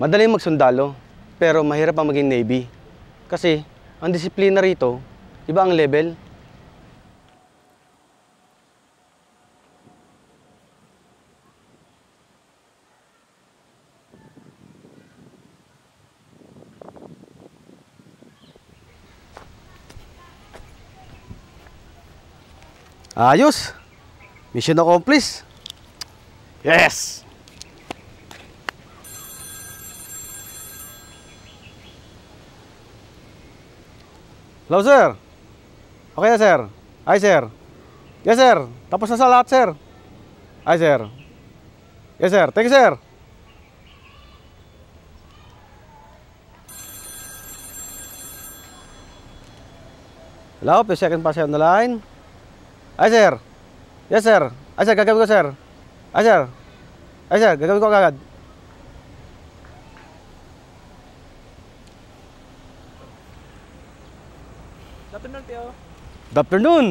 Madaling magsundalo, pero mahirap ang maging Navy. Kasi, ang disiplina rito, iba ang level. Ayos! Mission accomplished! Yes! Hello, sir. Okay na, sir. Hi, sir. Yes, sir. Tapos na sa lahat, sir. Hi, sir. Yes, sir. Thank you, sir. Hello, please second pass on the line. Hi, sir. Yes, sir. Hi, sir. Gagawin ko, sir. Hi, sir. Hi, sir. Gagawin ko agad. Good afternoon, Pio. Good afternoon.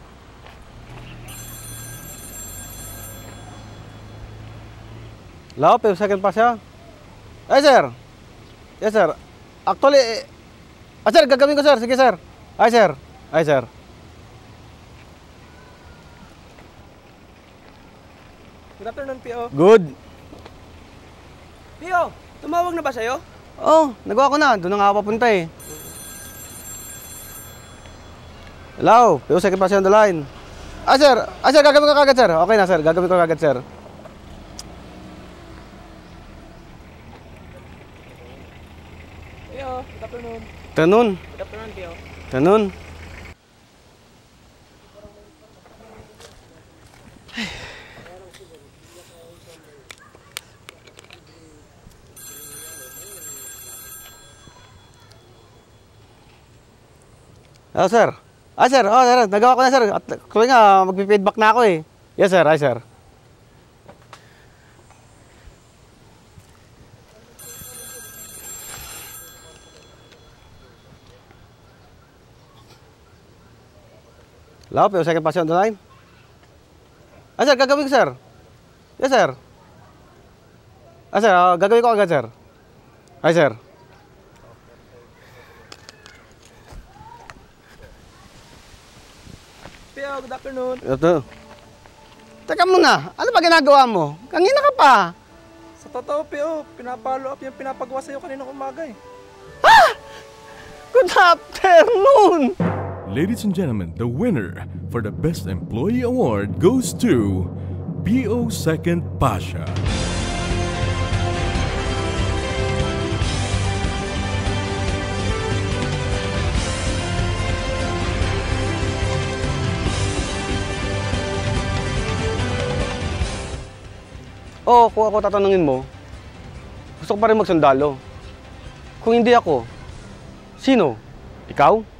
Hello, please second pass ya. Hi, sir. Yes, sir. Actually, sir, gagawin ko, sir. Sige, sir. Hi, sir. Hi, sir. Good afternoon, Pio. Good. Pio, tumawag na ba sa'yo? Oh, nagawa ko na. Doon na nga ako papunta eh. Hello, pero second pass on the line. Sir. Sir, gagawin ko kagad, sir. Okay na, sir. Gagawin ko kagad, sir. Pio, good afternoon. Tanun. Good afternoon, Pio. Tanun. Hello, sir. Sir. Oh, sir. Nagawa ko na, sir. At tuloy nga, mag-feedback na ako eh. Yes, sir. Hi, sir. Hello, pero second pass on the line. Sir. Gagawin ko, sir. Yes, sir. Sir. Gagawin ko agad, sir. Hi, sir. Pio, good afternoon. Ito. Teka muna, ano ba ginagawa mo? Kanina ka pa. Sa totoo, Pio, pinapalo up yung pinapagawa sa'yo kaninang umaga eh. Good afternoon! Ladies and gentlemen, the winner for the Best Employee Award goes to B.O. Second Pasha. Oo, kung ako tatanungin mo, gusto ko pa rin magsundalo. Kung hindi ako, sino? Ikaw?